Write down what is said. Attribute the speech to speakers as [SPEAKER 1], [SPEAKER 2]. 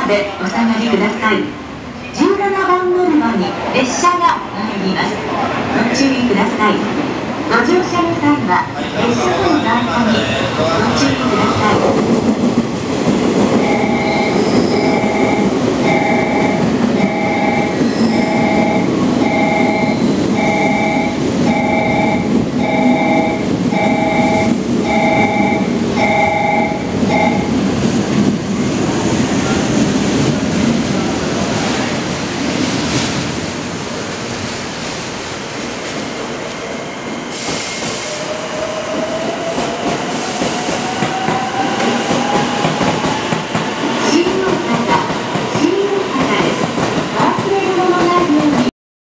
[SPEAKER 1] でお下がりください。17番乗り場に列車が参ります。ご注意ください。ご乗車の際は列車との段差にご注意ください。